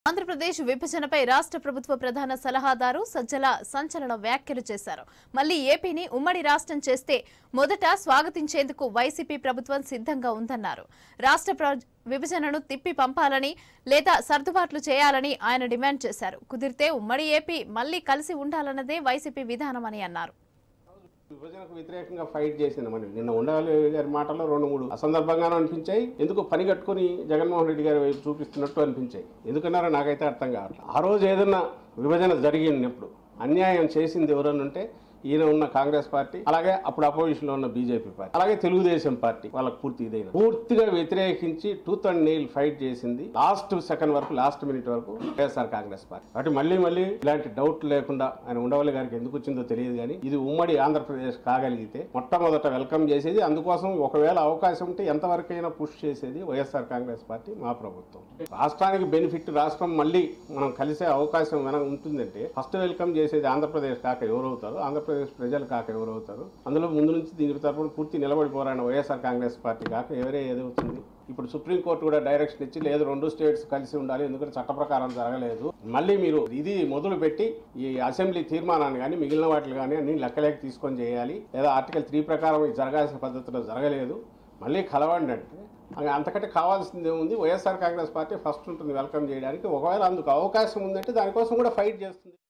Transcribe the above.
ఆంధ్రప్రదేశ్ విభజనపై రాష్ట్ర ప్రభుత్వ ప్రధాన సలహాదారు సజ్జల సంచలన వ్యాఖ్యలు చేశారు. మళ్లీ ఏపీని ఉమ్మడి రాష్ట్రం చేస్తే మొదట స్వాగతించేందుకు వైసీపీ ప్రభుత్వం సిద్ధంగా ఉందన్నారు. రాష్ట్ర విభజనను తిప్పి పంపాలని లేదా సర్దుబాట్లు చేయాలని ఆయన డిమాండ్ చేశారు. కుదిరితే ఉమ్మడి ఏపీ మళ్లీ కలిసి ఉండాలన్నదే వైసీపీ విధానమని అన్నారు. విభజనకు వ్యతిరేకంగా ఫైట్ చేసింది. మరి నిన్న ఉండవల్లి గారి మాటల్లో 2-3 అసందర్భంగానూ అనిపించాయి. ఎందుకు పని కట్టుకుని జగన్మోహన్ రెడ్డి గారి వైపు చూపిస్తున్నట్టు అనిపించాయి. ఎందుకన్నారో నాకైతే అర్థం కావట్లేదు. ఆ రోజు ఏదన్నా విభజన జరిగినప్పుడు అన్యాయం చేసింది ఎవరన్నా ఉంటే ఈయన ఉన్న కాంగ్రెస్ పార్టీ, అలాగే అప్పుడు అపోజిషన్ లో ఉన్న బీజేపీ పార్టీ, అలాగే తెలుగుదేశం పార్టీ వాళ్ళకి పూర్తిగా వ్యతిరేకించి టూత్ అండ్ నెయిల్ ఫైట్ చేసింది లాస్ట్ సెకండ్ వరకు, లాస్ట్ మినిట్ వరకు వైఎస్ఆర్ కాంగ్రెస్ పార్టీ. కాబట్టి మళ్ళీ ఇలాంటి డౌట్ లేకుండా ఆయన ఉండవల్లి గారికి ఎందుకు వచ్చిందో తెలియదు, కానీ ఇది ఉమ్మడి ఆంధ్రప్రదేశ్ కాగలిగితే మొట్టమొదట వెల్కమ్ చేసేది. అందుకోసం ఒకవేళ అవకాశం ఉంటే ఎంతవరకైనా పుష్ చేసేది వైఎస్ఆర్ కాంగ్రెస్ పార్టీ, మా ప్రభుత్వం. రాష్ట్రానికి బెనిఫిట్, రాష్ట్రం మళ్ళీ మనం కలిసే అవకాశం ఉంటుందంటే ఫస్ట్ వెల్కమ్ చేసేది ఆంధ్రప్రదేశ్ కాక ఎవరవుతారు, ఆంధ్రప్రదేశ్ ప్రజలు కాక ఎవరవుతారు. అందులో ముందు నుంచి దీని తరపున పూర్తి నిలబడిపోరాని వైఎస్ఆర్ కాంగ్రెస్ పార్టీ కాక ఏదవుతుంది. ఇప్పుడు సుప్రీంకోర్టు కూడా డైరెక్షన్ ఇచ్చి లేదు 2 స్టేట్స్ కలిసి ఉండాలి, ఎందుకంటే చట్ట ప్రకారం జరగలేదు. మళ్ళీ మీరు ఇది మొదలు పెట్టి ఈ అసెంబ్లీ తీర్మానాన్ని కానీ మిగిలిన వాటిని కానీ అన్ని లెక్కలేక తీసుకొని చేయాలి, లేదా ఆర్టికల్ 3 ప్రకారం ఇది జరగాల్సిన పద్ధతిలో జరగలేదు, మళ్ళీ కలవండి అంటే అంతకంటే కావాల్సింది ఏముంది. వైఎస్ఆర్ కాంగ్రెస్ పార్టీ ఫస్ట్ ఉంటుంది వెల్కమ్ చేయడానికి. ఒకవేళ అందుకు అవకాశం ఉందంటే దానికోసం కూడా ఫైట్ చేస్తుంది.